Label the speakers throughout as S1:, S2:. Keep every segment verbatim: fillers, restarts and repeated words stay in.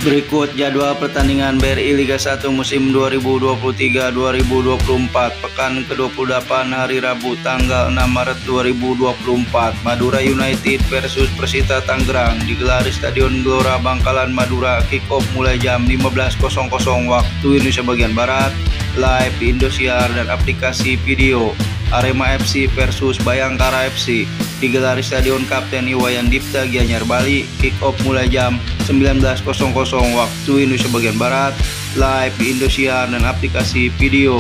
S1: Berikut jadwal pertandingan B R I Liga satu musim dua ribu dua puluh tiga dua ribu dua puluh empat pekan ke dua puluh delapan hari Rabu tanggal enam Maret dua ribu dua puluh empat. Madura United versus Persita Tangerang digelar di Stadion Gelora Bangkalan Madura. Kick off mulai jam lima belas waktu Indonesia bagian Barat. Live di Indosiar dan aplikasi video. Arema F C versus Bayangkara F C digelar di Stadion Kapten Iwayan Dipta Gianyar Bali. Kick off mulai jam sembilan belas waktu Indonesia bagian Barat. Live di Indosiar dan aplikasi video.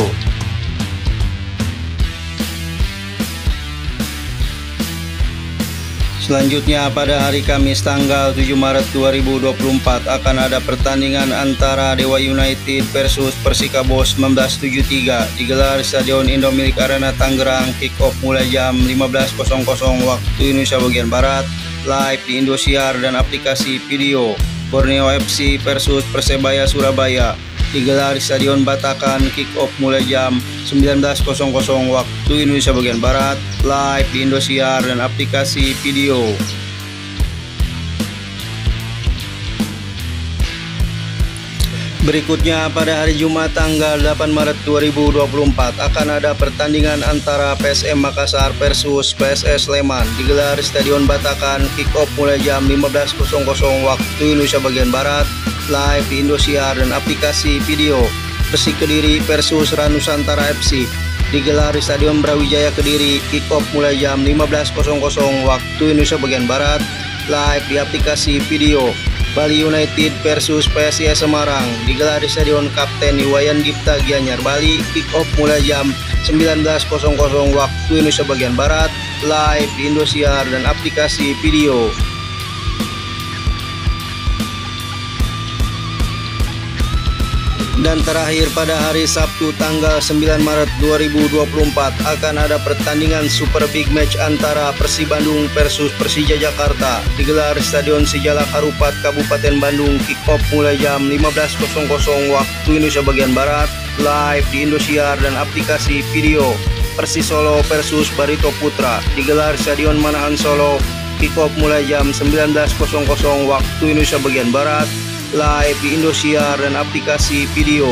S1: Selanjutnya pada hari Kamis tanggal tujuh Maret dua ribu dua puluh empat akan ada pertandingan antara Dewa United versus Persikabo seribu sembilan ratus tujuh puluh tiga digelar di Stadion Indomilik Arena Tangerang. Kick off mulai jam lima belas waktu Indonesia bagian Barat. Live di Indosiar dan aplikasi video. Borneo F C versus Persebaya Surabaya digelar di Stadion Batakan. Kick off mulai jam sembilan belas waktu Indonesia bagian Barat. Live di Indosiar dan aplikasi video. Berikutnya pada hari Jumat tanggal delapan Maret dua ribu dua puluh empat akan ada pertandingan antara P S M Makassar versus P S S Sleman digelar di Stadion Batakan. Kick off mulai jam lima belas waktu Indonesia bagian Barat. Live di Indosiar dan aplikasi video. Persik Kediri versus Ranusantara F C digelar di Stadion Brawijaya Kediri. Kick off mulai jam lima belas waktu Indonesia bagian Barat. Live di aplikasi video. Bali United versus P S I S Semarang digelar di Stadion Kapten Iwayan Dipta Gianyar Bali. Kick off mulai jam sembilan belas waktu Indonesia bagian Barat. Live di Indosiar dan aplikasi video. Dan terakhir pada hari Sabtu tanggal sembilan Maret dua ribu dua puluh empat akan ada pertandingan Super Big Match antara Persib Bandung versus Persija Jakarta digelar di Stadion Sijalak Harupat Kabupaten Bandung. Kick off mulai jam lima belas waktu Indonesia bagian Barat. Live di Indosiar dan aplikasi video. Persis Solo versus Barito Putra digelar di Stadion Manahan Solo. Kick off mulai jam sembilan belas waktu Indonesia bagian Barat. Live di Indosiar dan aplikasi video.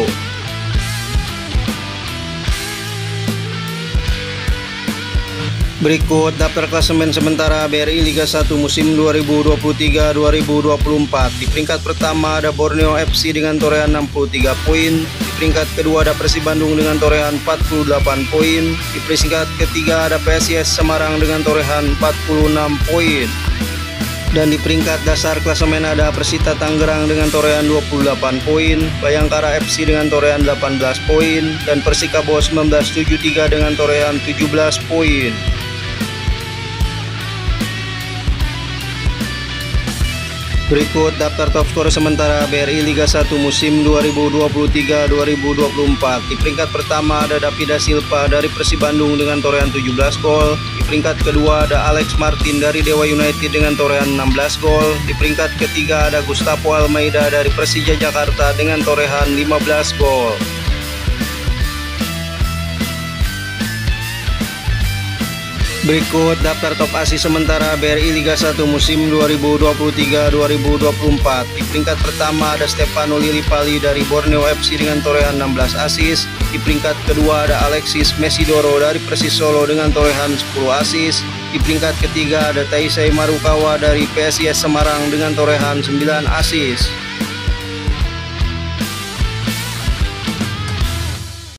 S1: Berikut daftar klasemen sementara B R I Liga satu musim dua ribu dua puluh tiga dua ribu dua puluh empat. Di peringkat pertama ada Borneo F C dengan torehan enam puluh tiga poin. Di peringkat kedua ada Persib Bandung dengan torehan empat puluh delapan poin. Di peringkat ketiga ada P S I S Semarang dengan torehan empat puluh enam poin. Dan di peringkat dasar klasemen ada Persita Tangerang dengan torehan dua puluh delapan poin, Bayangkara F C dengan torehan delapan belas poin, dan Persikabo seribu sembilan ratus tujuh puluh tiga dengan torehan tujuh belas poin. Berikut daftar top skor sementara B R I Liga satu musim dua ribu dua puluh tiga dua ribu dua puluh empat. Di peringkat pertama ada Davida Silva dari Persib Bandung dengan torehan tujuh belas gol. Di peringkat kedua ada Alex Martin dari Dewa United dengan torehan enam belas gol. Di peringkat ketiga ada Gustavo Almeida dari Persija Jakarta dengan torehan lima belas gol. Berikut daftar top asis sementara B R I Liga satu musim dua ribu dua puluh tiga dua ribu dua puluh empat. Di peringkat pertama ada Stefano Lillipali dari Borneo F C dengan torehan enam belas asis. Di peringkat kedua ada Alexis Mesidoro dari Persis Solo dengan torehan sepuluh asis. Di peringkat ketiga ada Taisei Marukawa dari P S I S Semarang dengan torehan sembilan asis.